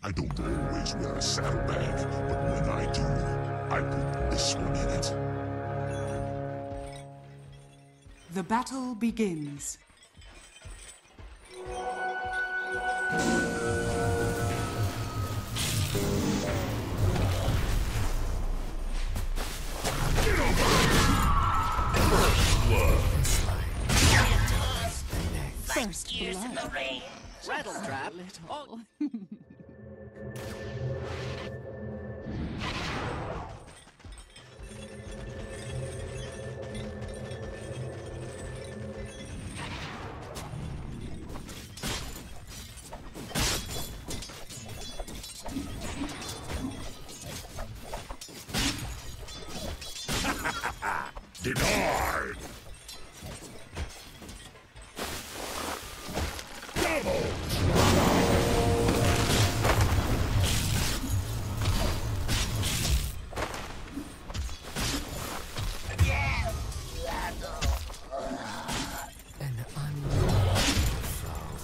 I don't always wear a saddlebag, but when I do, I put this one in it. The battle begins. First blood. Rattle trap. Oh. Denied! Double! An unknown foe.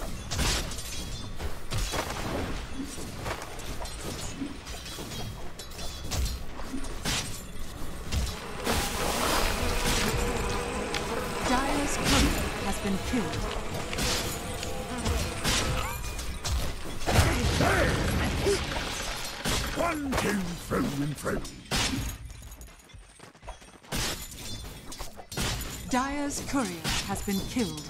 Dire's courier has been killed. One, two, through and through. Dire's courier has been killed.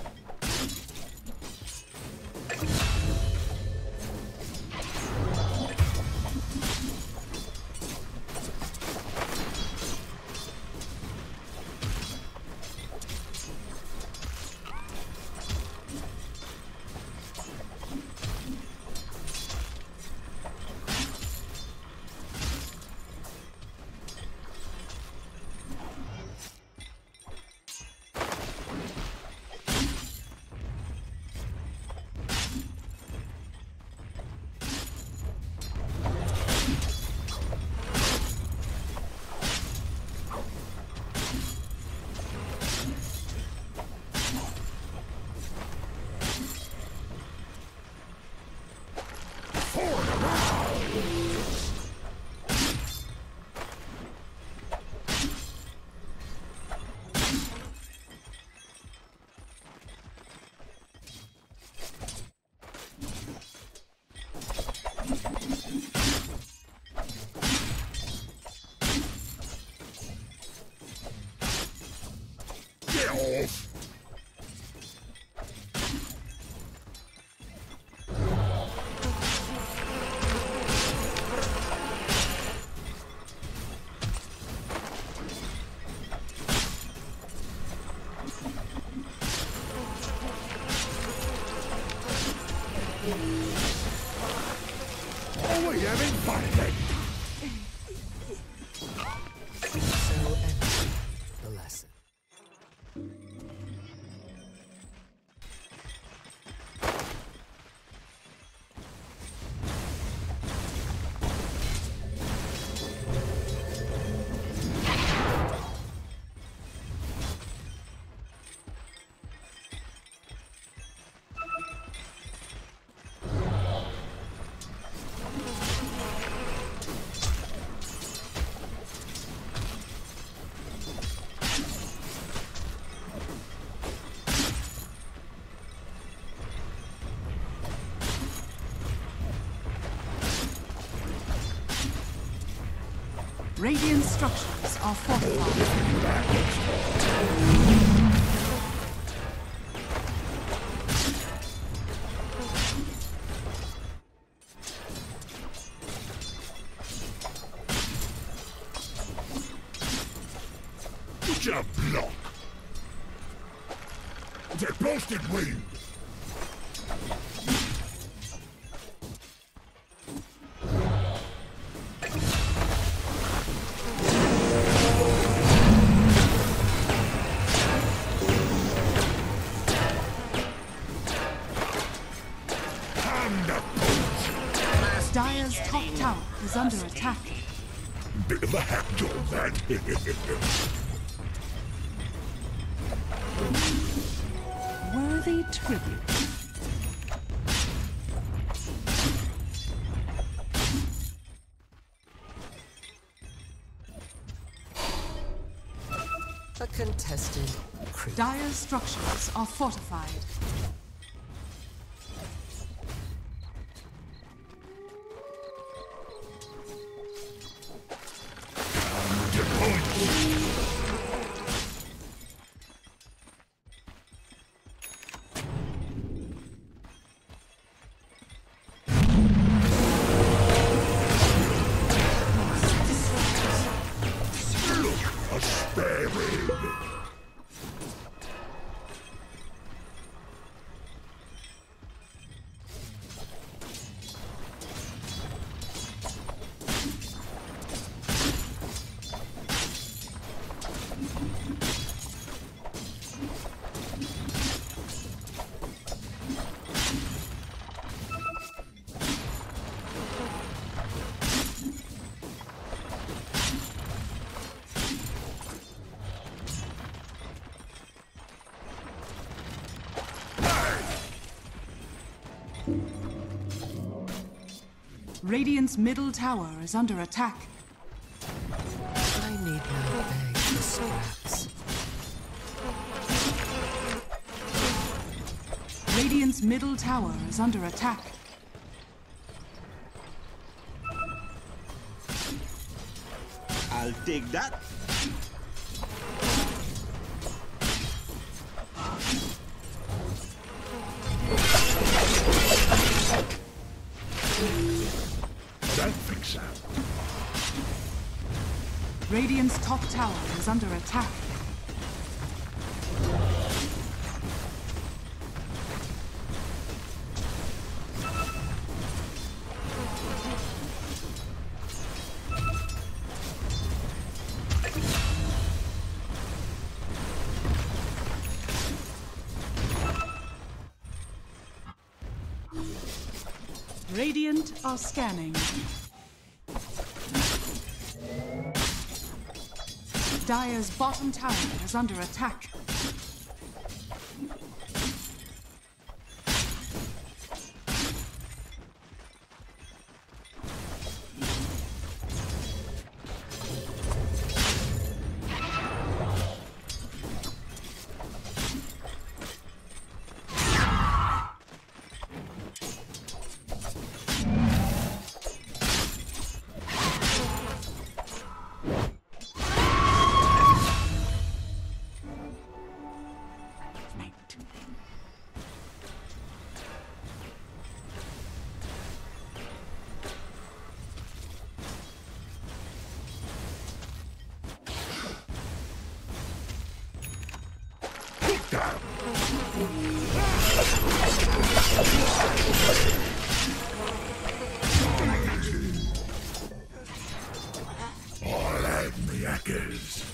Get off! Oh, we having fun again? So ends the lesson. Radiant structures are fortified. Would you block? They boasted wind! Dire's top tower is under attack. Bit of a hack job, that. Worthy tribute. A contested creep. Dire's structures are fortified. Radiant's middle tower is under attack. I need not beg for scraps. Radiant's middle tower is under attack. I'll take that. Don't think so. Radiant's top tower is under attack. Radiant are scanning. Dire's bottom tower is under attack. I'll have me hackers.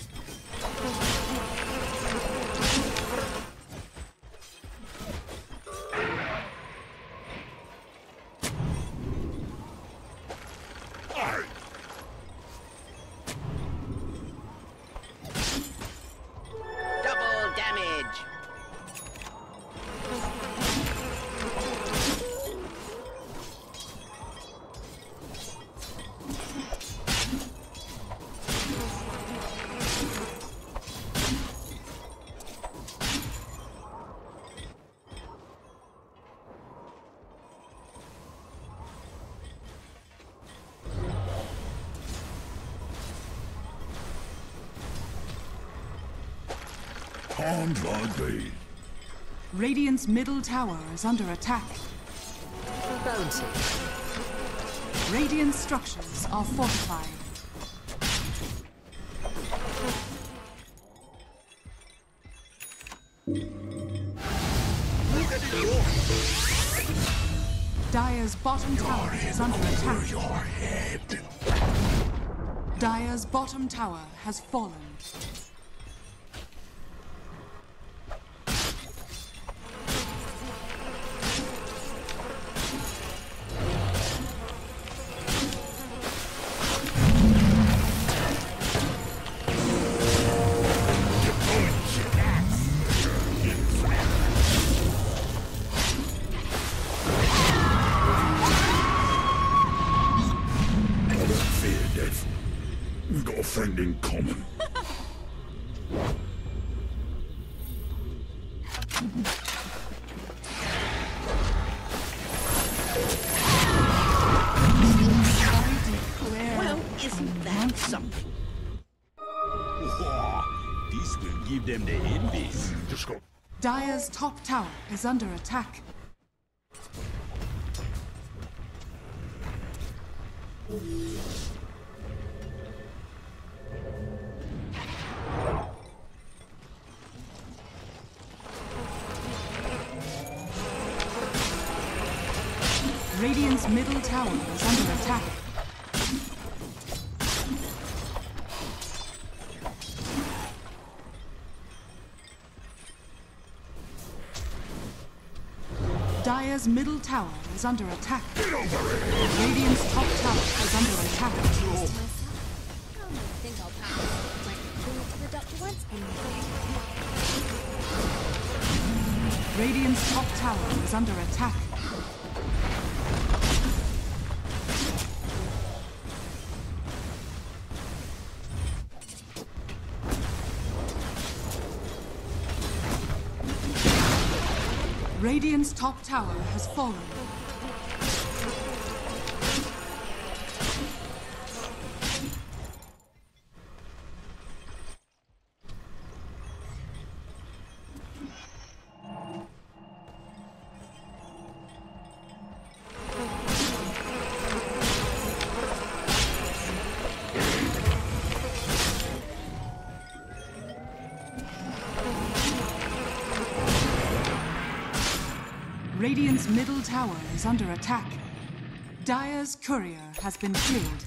Double damage. Harmed like these. Radiant's middle tower is under attack. Bounty. Radiant structures are fortified. Dire's bottom tower is under attack. Your head. Dire's bottom tower has fallen. We've got a friend in common. them the envies. Just go. Dire's top tower is under attack. Radiant's middle tower is under attack. Dire's middle tower is under attack. Radiant's top tower is under attack. I think I'll pass. Might bring it to the doctor once and Radiant's top tower is under attack. Radiant's top tower has fallen. Radiant's middle tower is under attack. Dire's courier has been killed.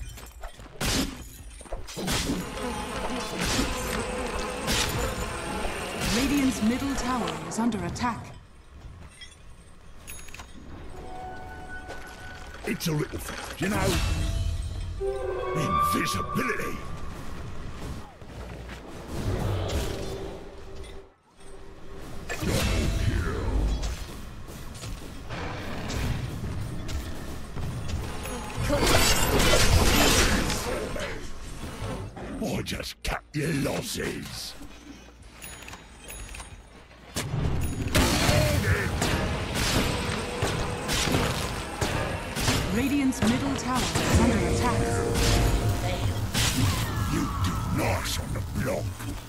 Radiant's middle tower is under attack. It's a little thing, you know. Invisibility. I just cut your losses. Radiant's middle tower is under attack. You do nice on the block.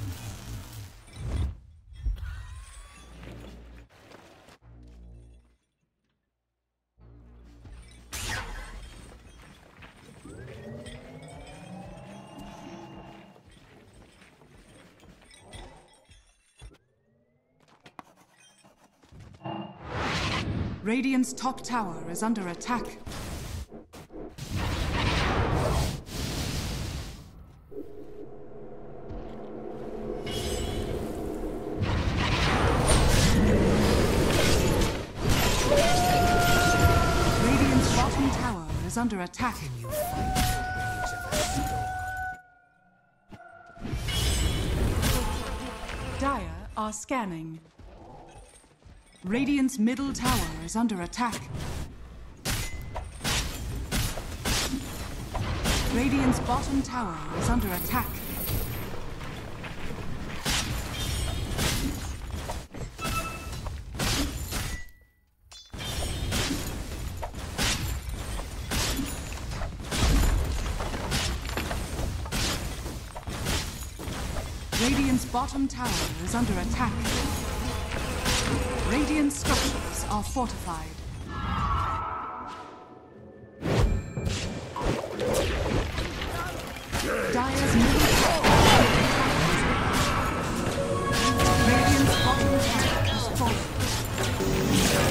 Radiant's top tower is under attack. Radiant's bottom tower is under attack. Can you fight the rage of a storm? Dire are scanning. Radiant's middle tower is under attack. Radiant's bottom tower is under attack. Radiant's bottom tower is under attack. Radiant structures are fortified. Dire's middle tower is under attack. Radiant's bottom tower is falling.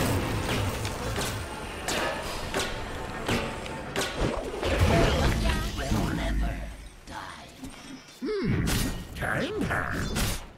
Kind hand.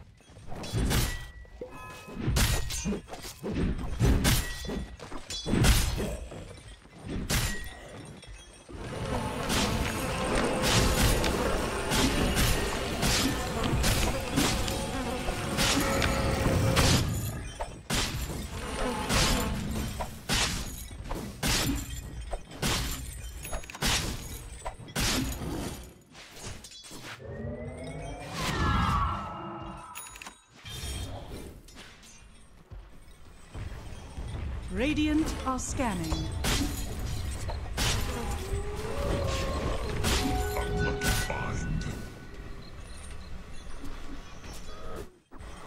Radiant are scanning. Unlucky find.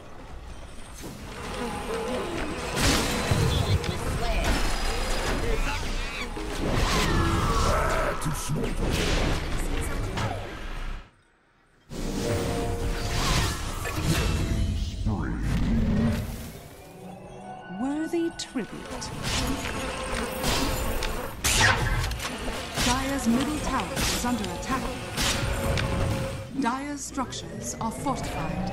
Worthy tribute. Dire's middle tower is under attack. Dire's structures are fortified.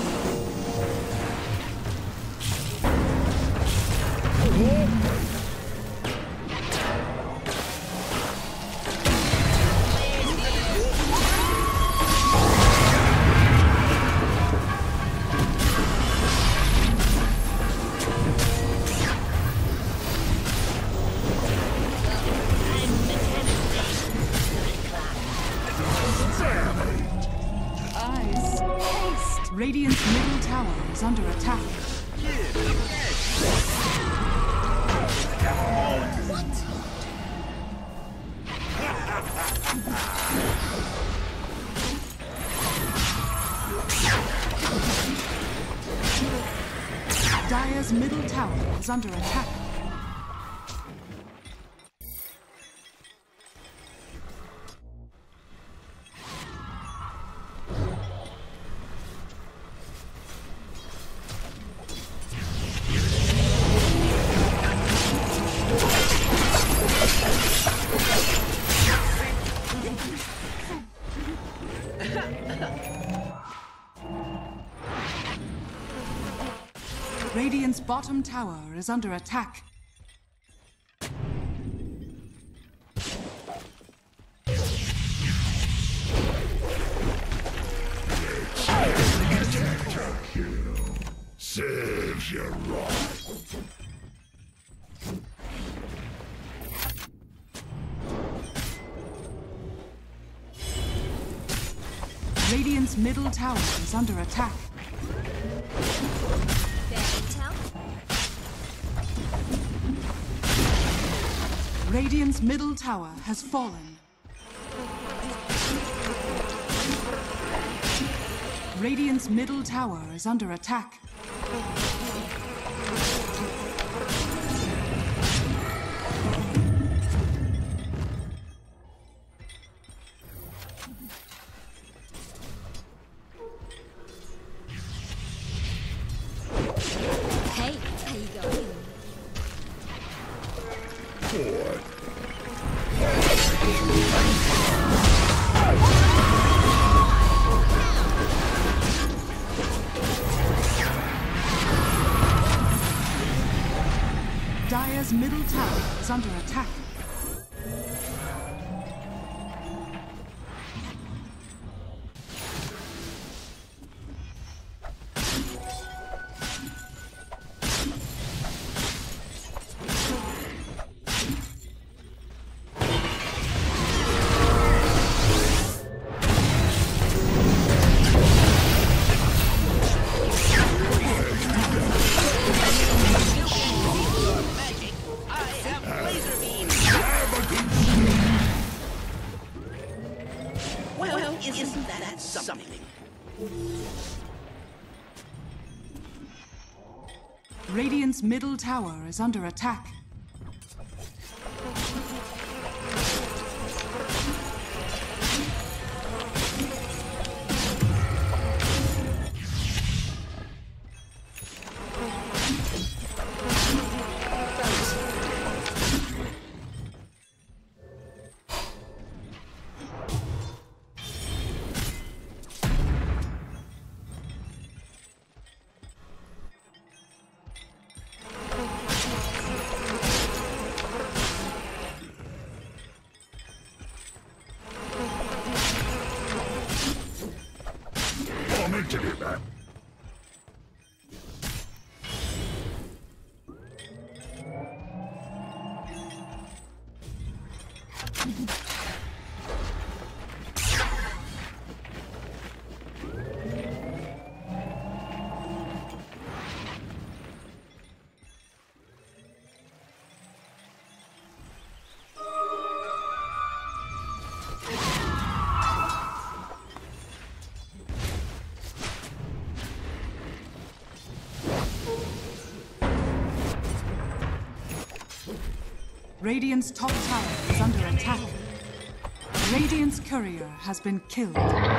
Radiant's middle tower is under attack. Dire's middle tower is under attack. Radiant's bottom tower is under attack. Serves you right. Radiant's middle tower is under attack. Radiant's middle tower has fallen. Radiant's middle tower is under attack. Hey, how you going? Dire's middle tower is under attack. Isn't that something? Radiant's middle tower is under attack. To do that. Radiant's top tower is under attack. Radiant's courier has been killed.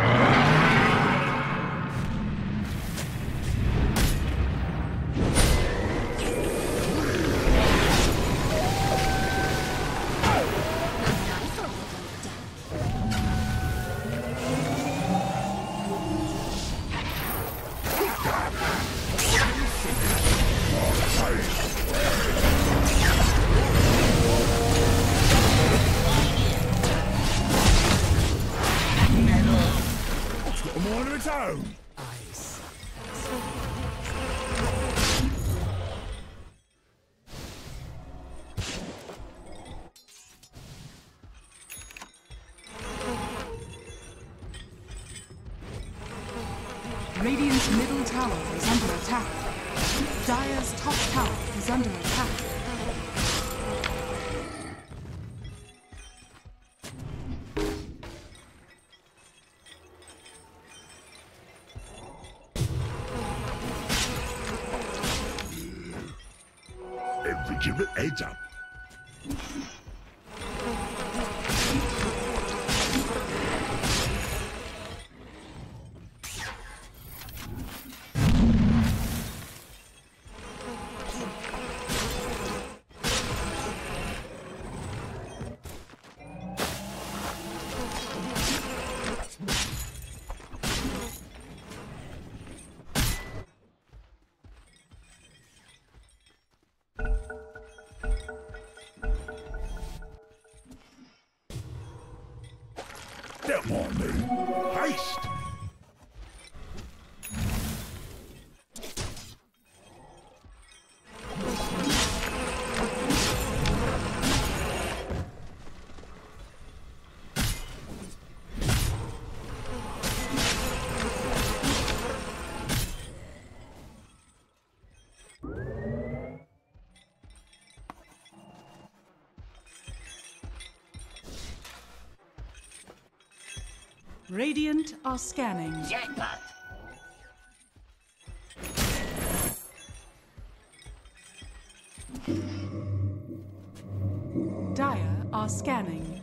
Radiant's middle tower is under attack. Dire's top tower is under attack. Give it heads up. Come on, me. Haste! Radiant are scanning. Jackpot! Dire are scanning.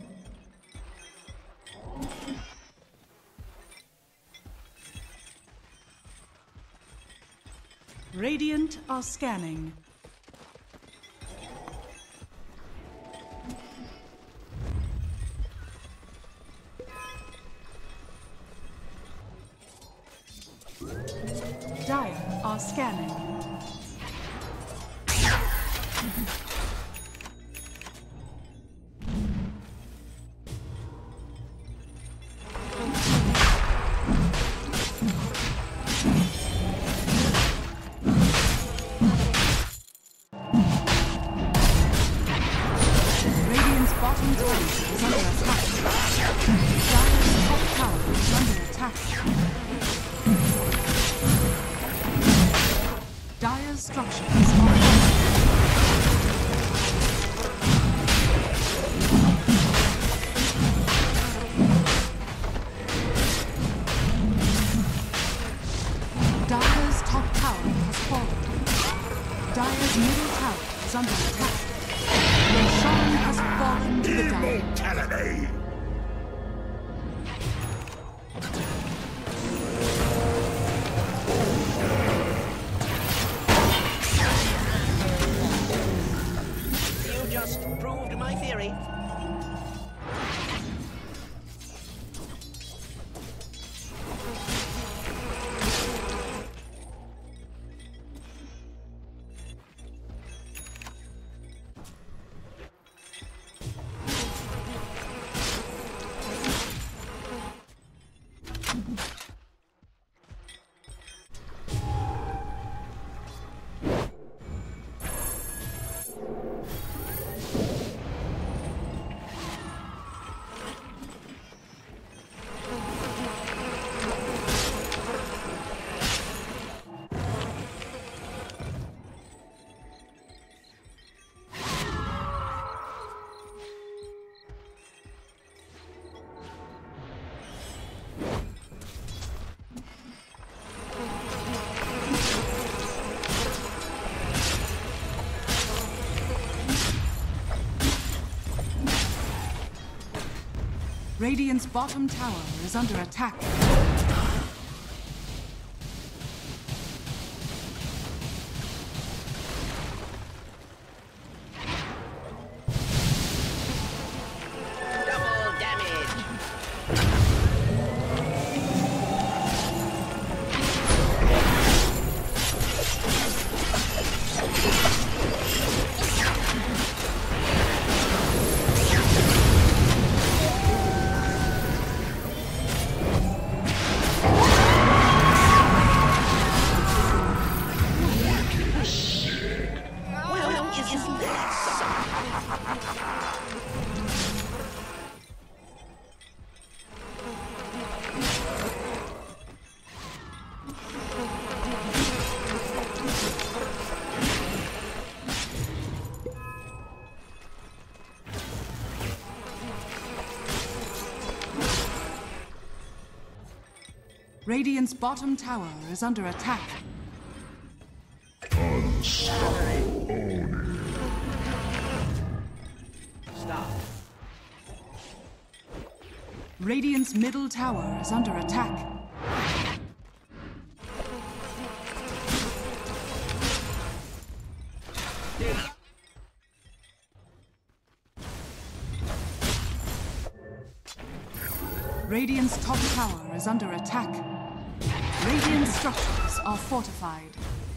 Radiant are scanning. Dire are scanning. Radiant's bottom tower is under attack. Dire's top tower is under attack. Dire's structures are falling. Dire's top tower has fallen. Dire's middle tower is under attack. Roshan has fallen to the dire. Immortality! Radiant's bottom tower is under attack. Double damage. Well, isn't that Radiant's bottom tower is under attack. Stop. Radiant's middle tower is under attack. Radiant's top tower is under attack. Radiant structures are fortified.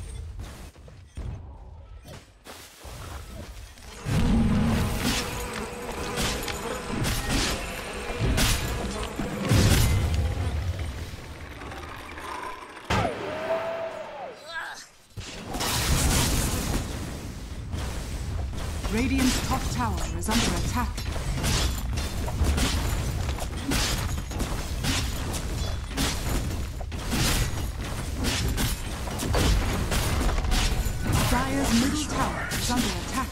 Radiant's top tower is under attack. Dire's middle tower is under attack.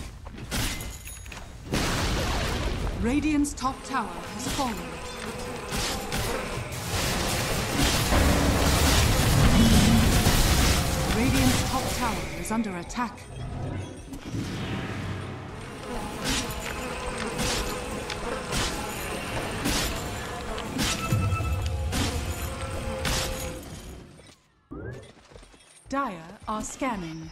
Radiant's top tower has fallen. Radiant's top tower is under attack. Dire are scanning.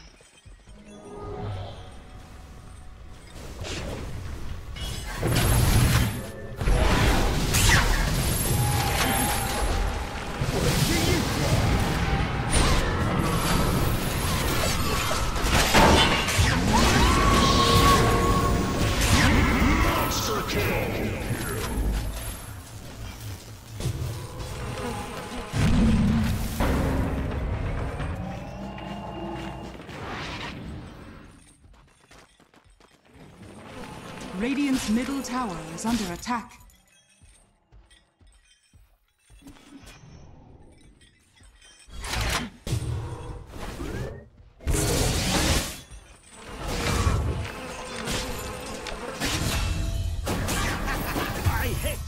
Radiant's middle tower is under attack. I hit.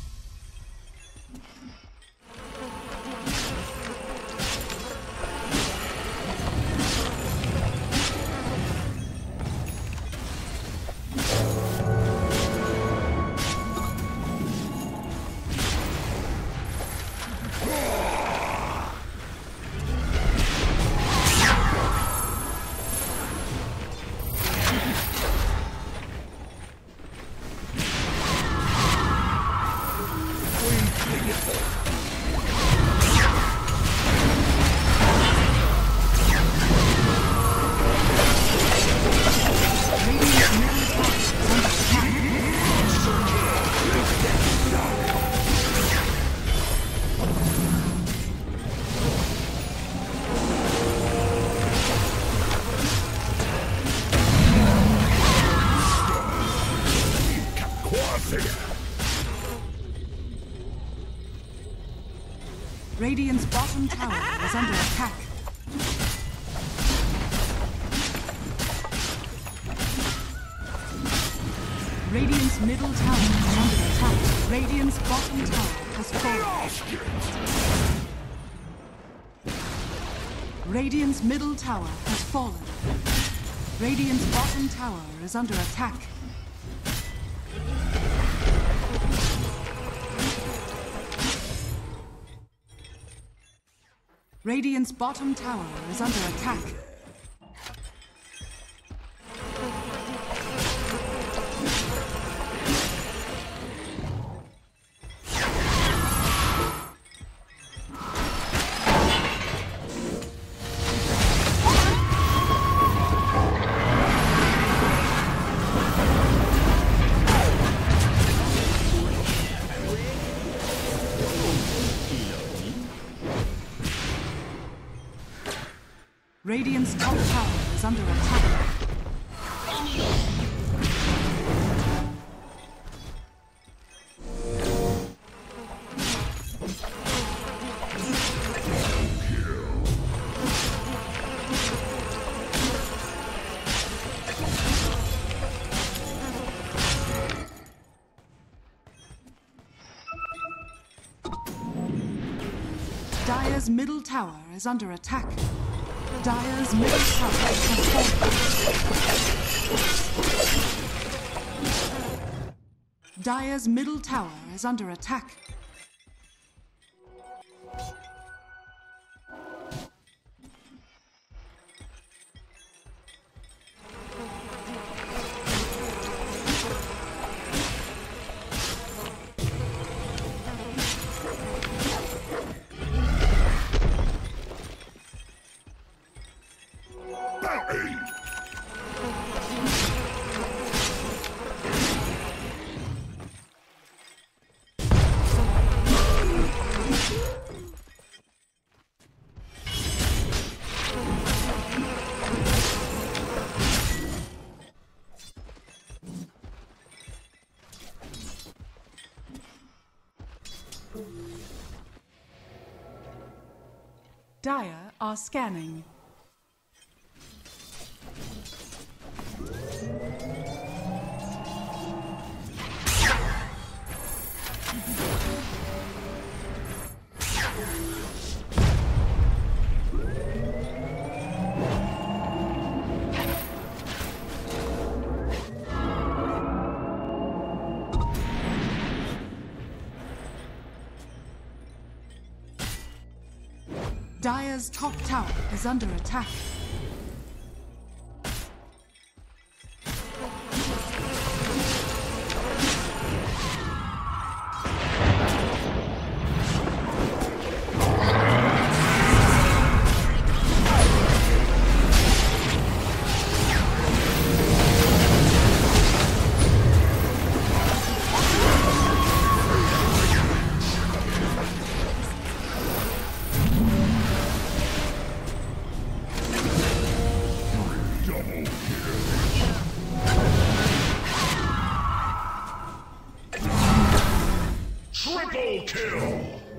Radiant's bottom tower is under attack. Radiant's middle tower is under attack. Radiant's bottom tower has fallen. Radiant's middle tower has fallen. Radiant's bottom tower is under attack. Radiant's bottom tower is under attack. Radiant's top tower is under attack. Dire's middle tower is under attack. Dire's middle tower has fallen. Dire's middle tower is under attack. Dire are scanning. Dire's top tower is under attack. Triple kill!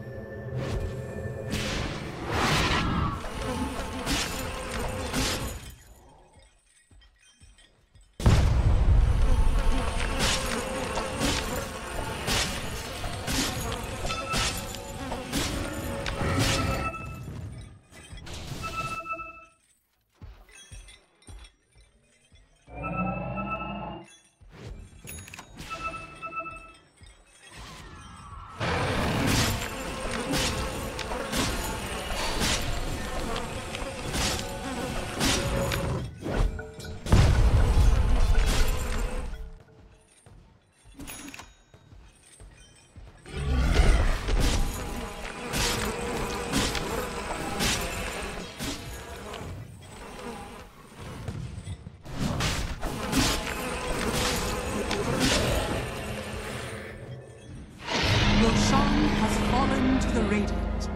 Roshan has fallen to the Radiant.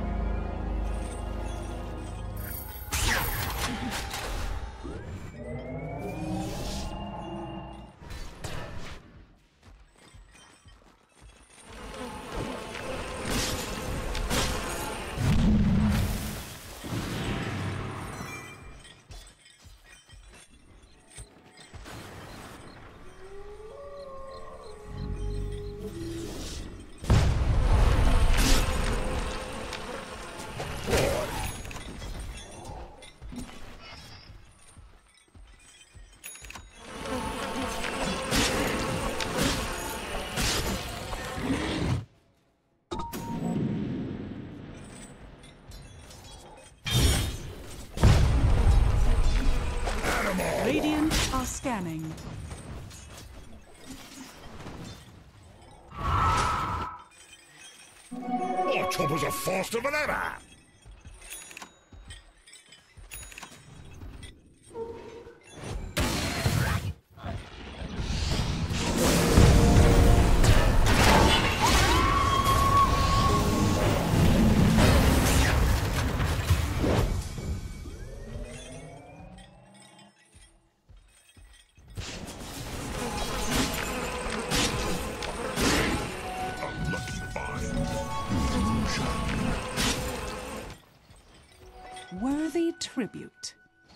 are scanning. Our choppers are faster than ever! Worthy tribute.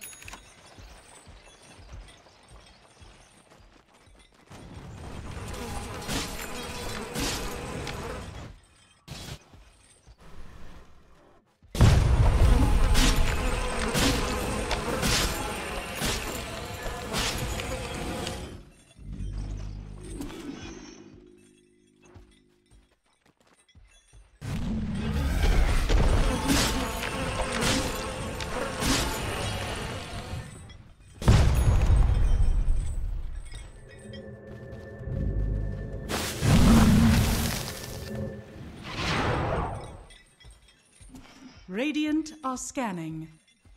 Radiant are scanning.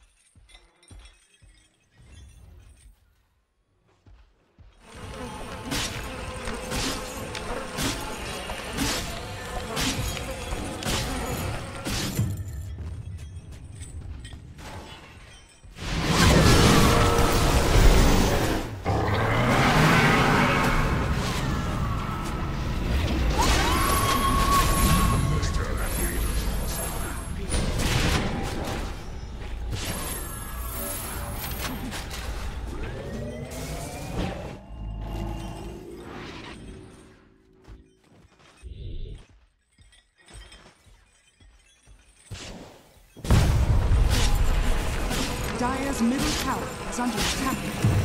Dire's middle tower is under attack.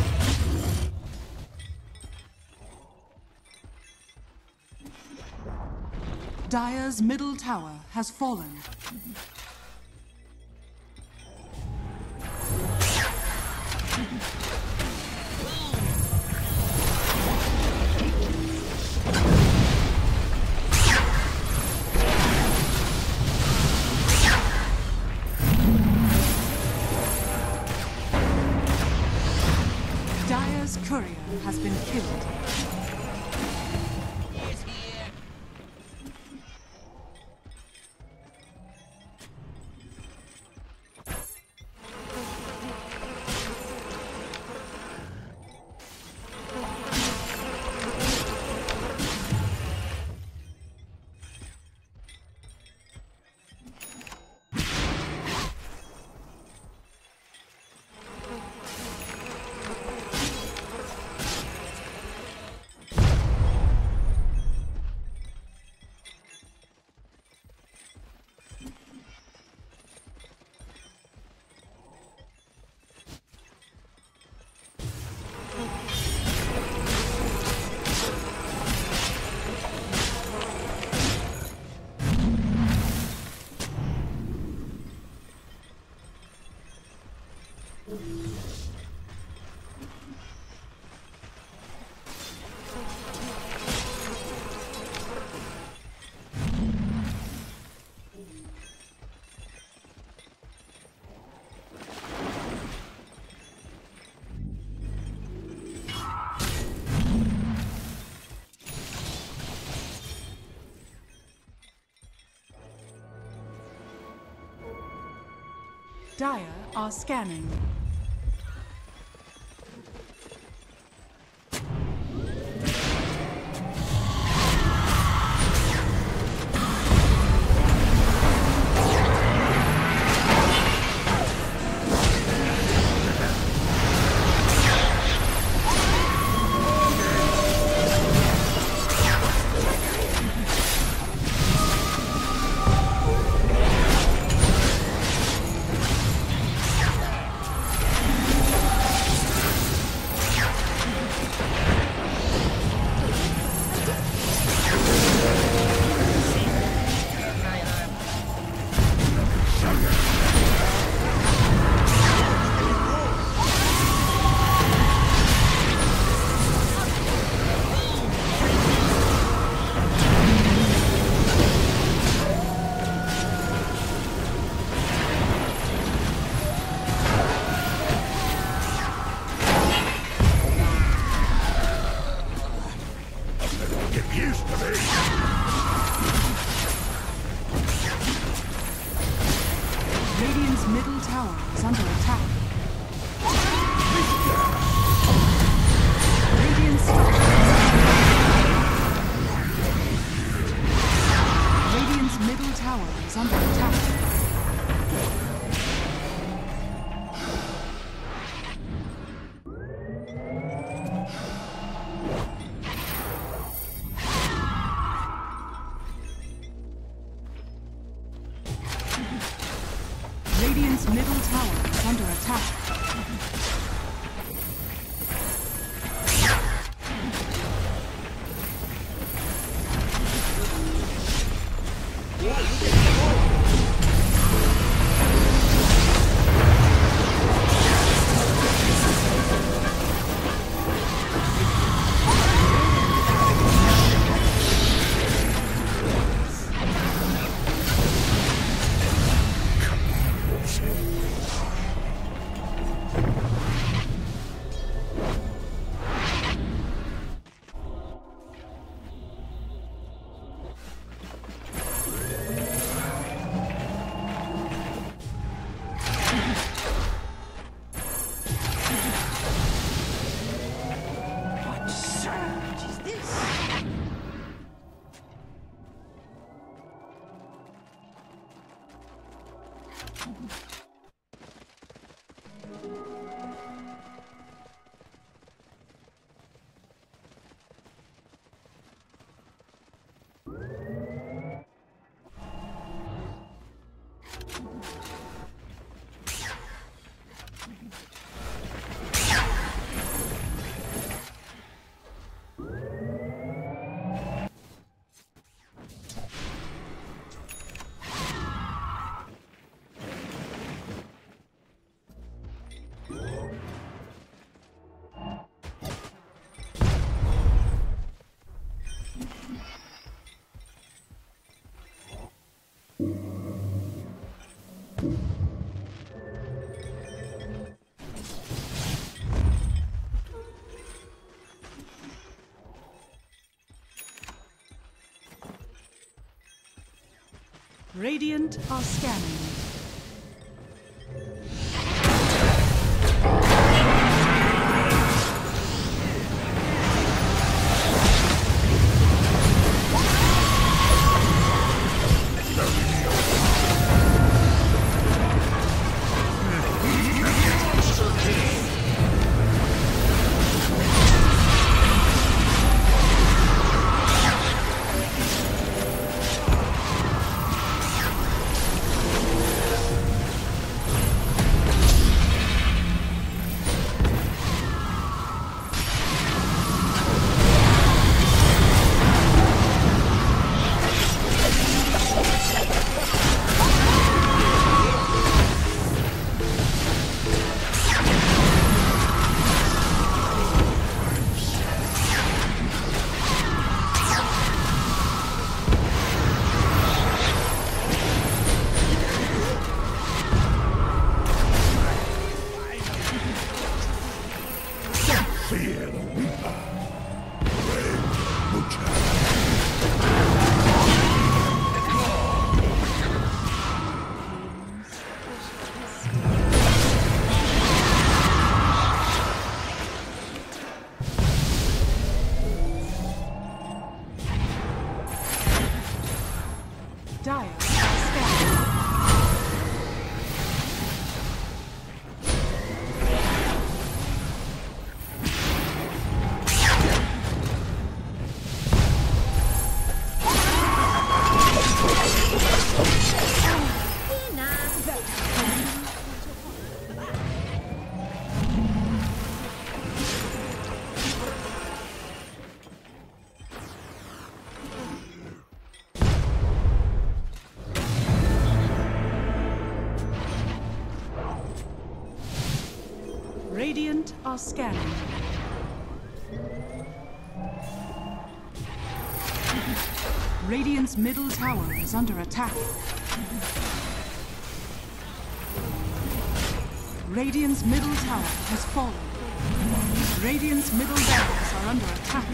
Dire's middle tower has fallen. Dire's courier has been killed. Dire are scanning. tower is under attack. Radiant Radiant's middle tower is under attack. Radiant's middle tower is under attack. Radiant are scanning. Dire scanning. Radiant are scanning. Radiant's middle tower is under attack. Radiant's middle tower has fallen. Radiant's middle barracks are under attack.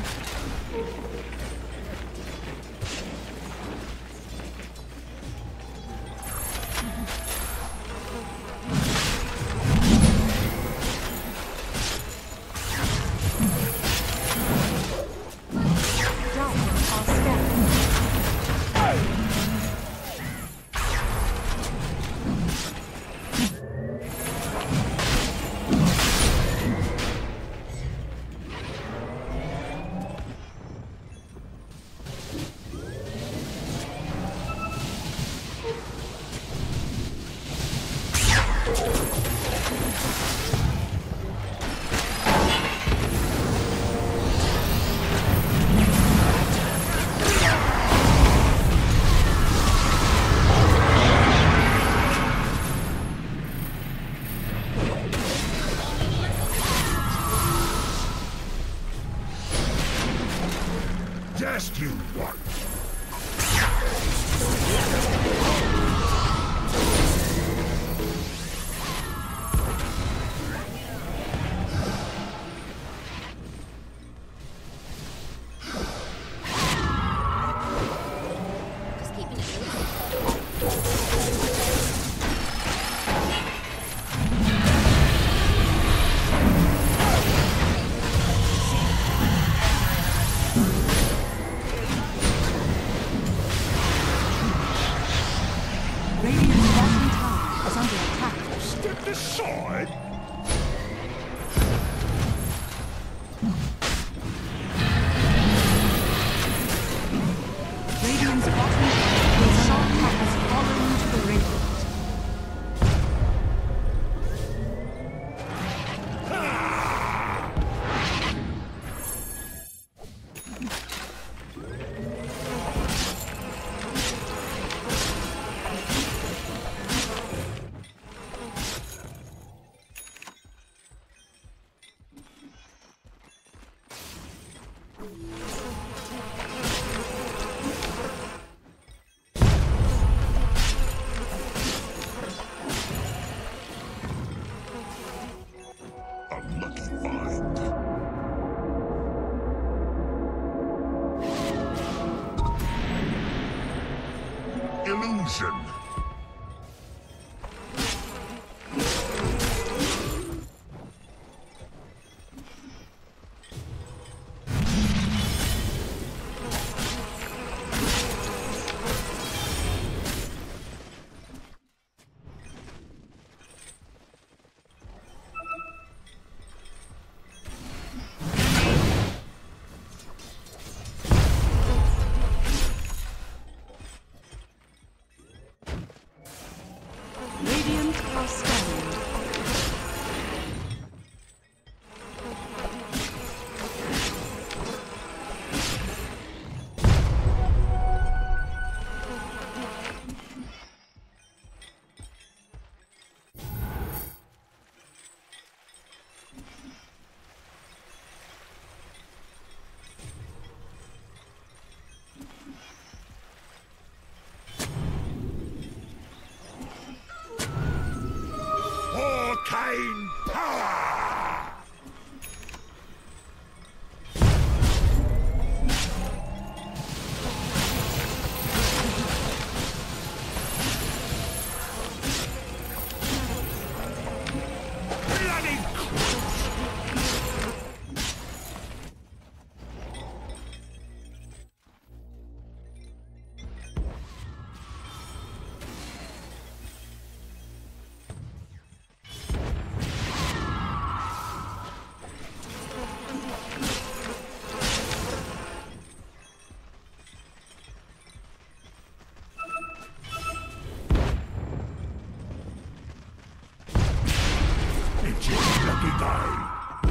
Radiant's bottom tower is under attack. Step aside. Radiant's bottom tower has fallen to the radiant. Unlucky find. Illusion. Radiant are scanning. Arcane power! Bloody It's your lucky day.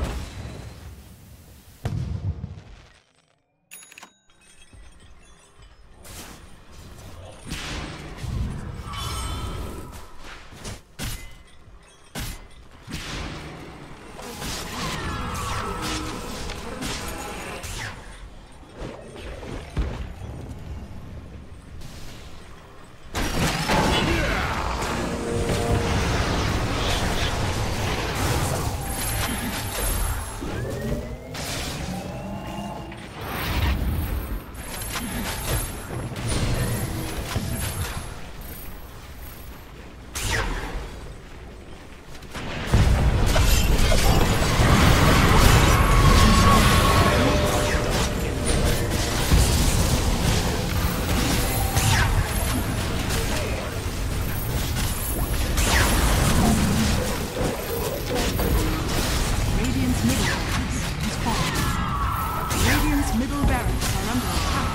Radiant's middle barracks has fallen. Radiant's middle barracks are under attack.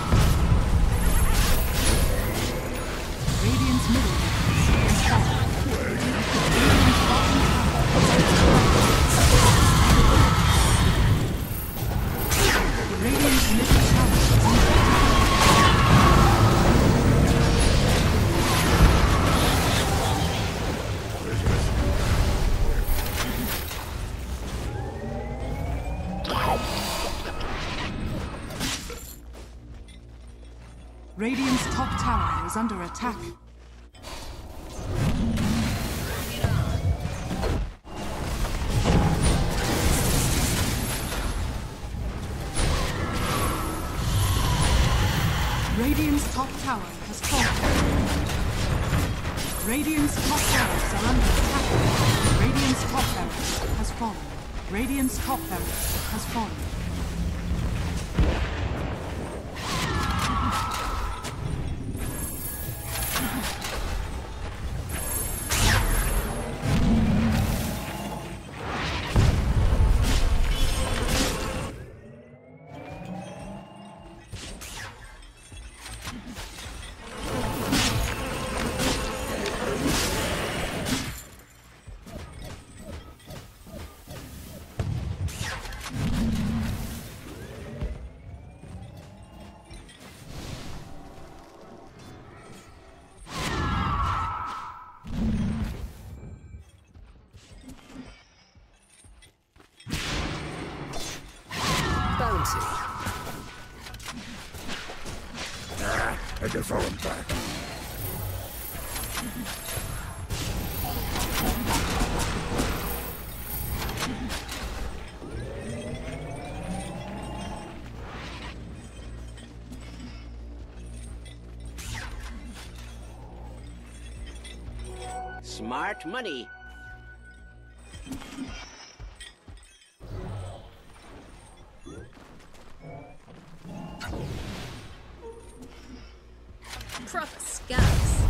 Radiant's middle barracks has fallen. Radiant's bottom tower. Radiant's middle tower is under attack. Radiant's top tower is under attack. Radiant's top tower has fallen. Radiant's top barracks are under attack. Radiant's top barracks has fallen. Radiant's top barracks has fallen. I can throw him back. Smart money. Proper scabs.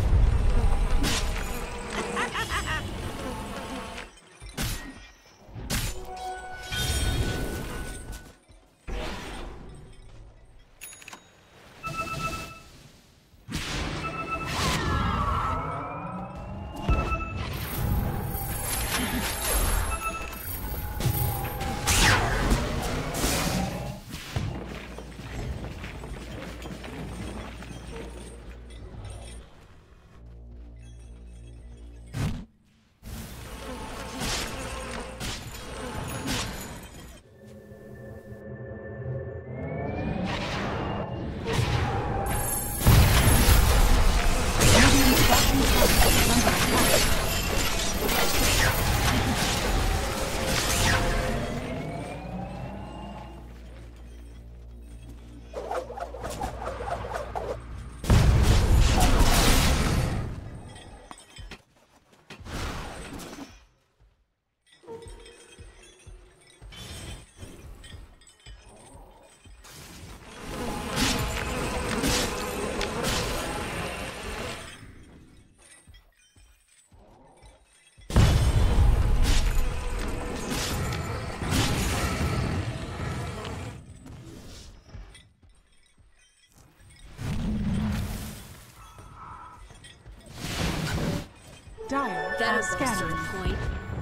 Dire That'll are go scanning. some point.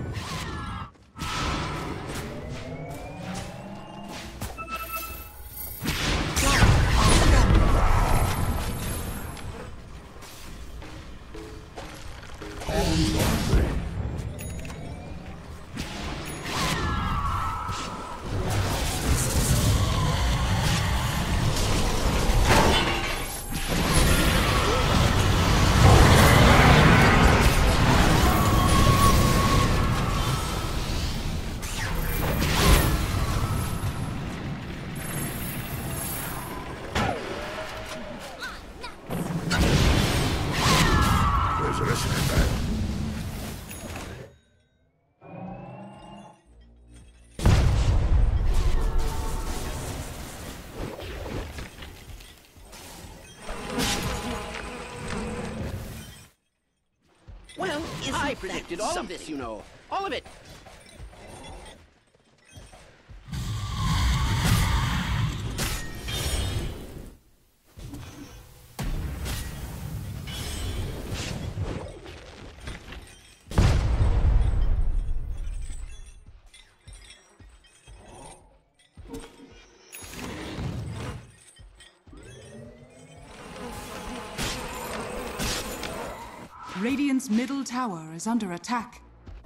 Well, I predicted all of this, you know. All of it. Radiant's middle tower is under attack.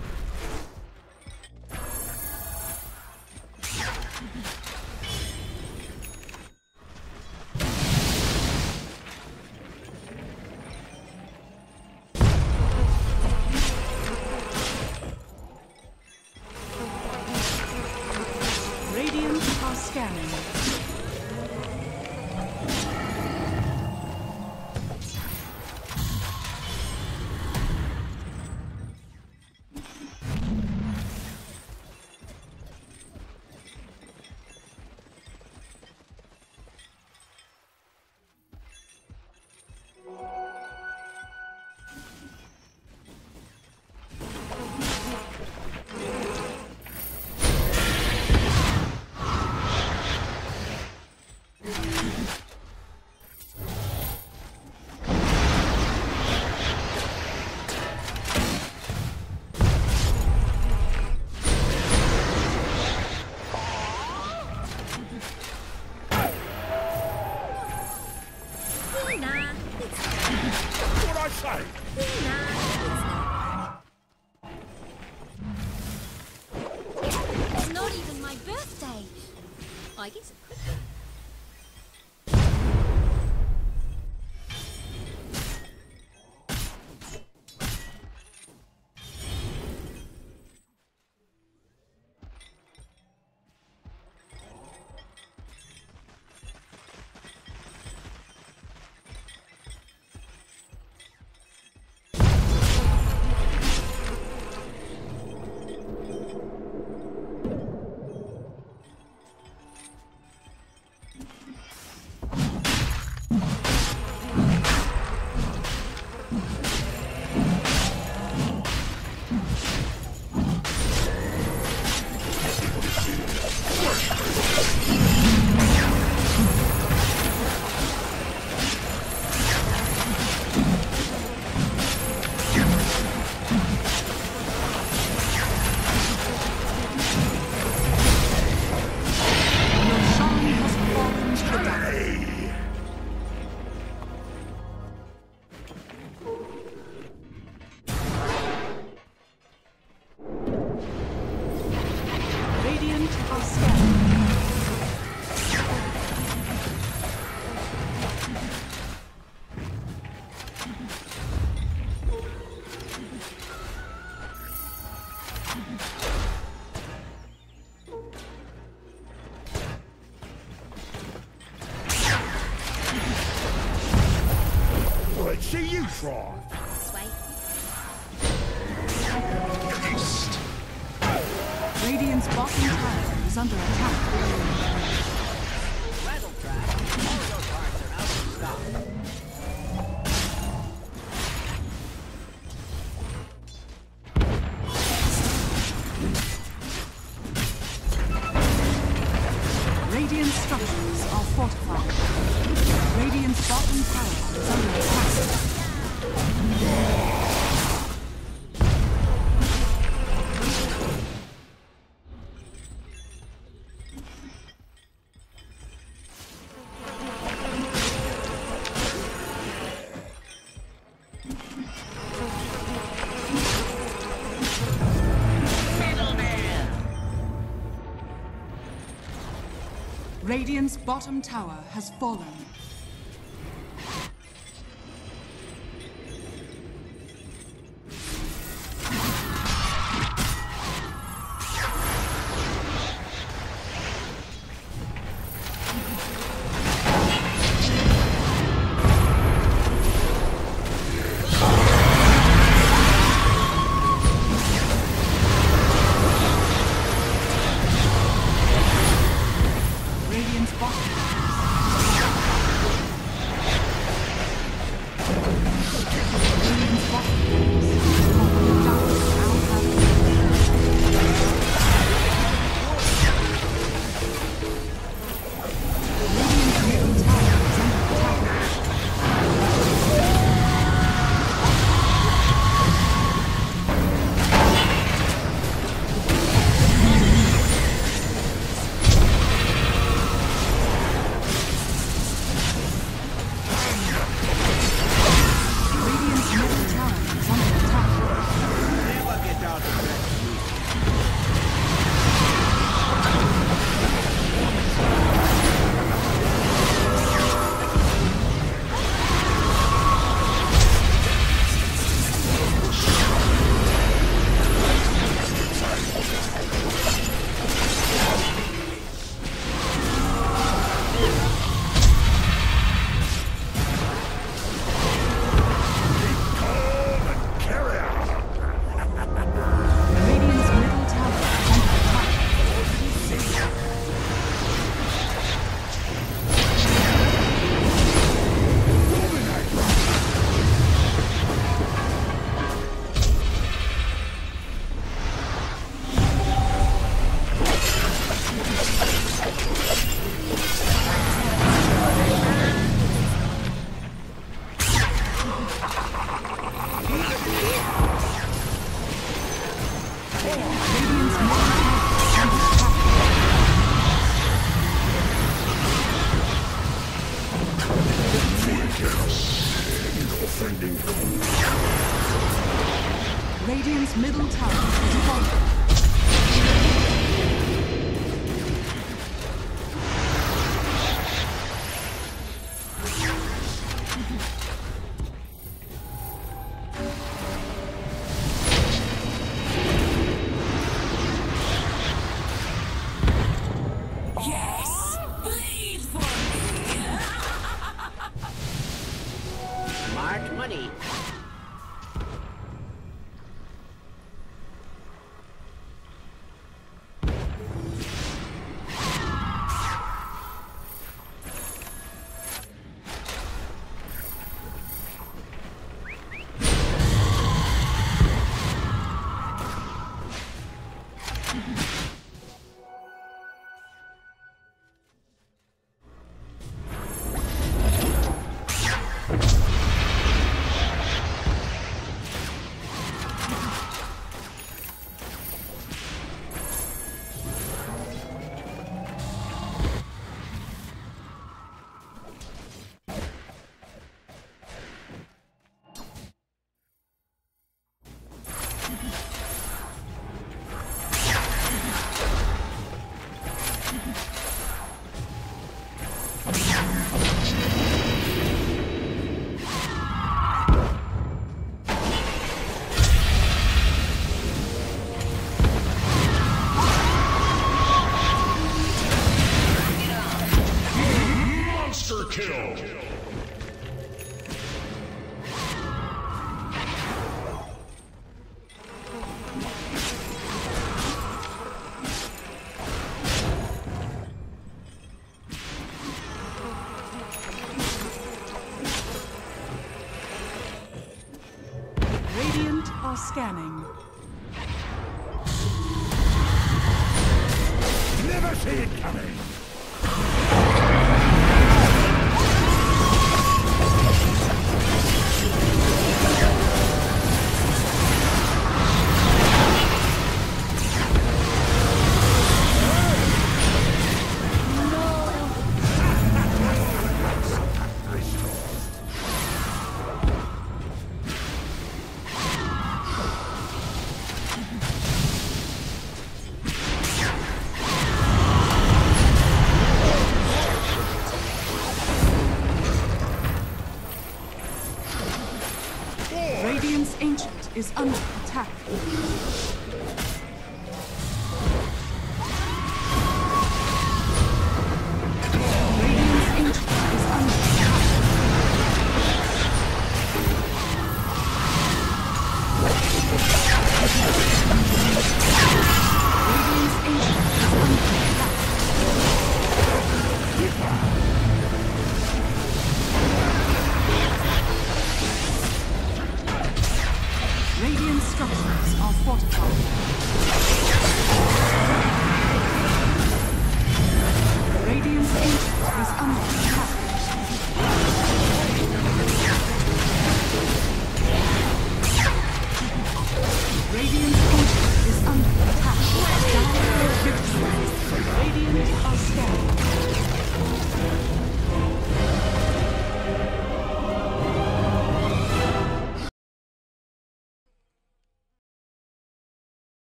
Radiant are scanning. sight! It's not even my birthday. I guess it could be. Let's see you try! This way. East! Radiant's bottom tower is under attack. Rattle trap. All your parts are out of stock. Radiant structures are fortified. Radiant's bottom tower is under attack. Radiant's bottom tower has fallen. Radiant's bottom Offending Radiant's middle tower is falling. Yes! Bleed for me! Smart money. Kill! Radiant are scanning. Never see it coming! Radiant's Ancient is under attack. Radiant's Ancient is under attack. Radiant's Ancient is under attack. Radiant structures are fortified. Radiant's Ancient is under attack.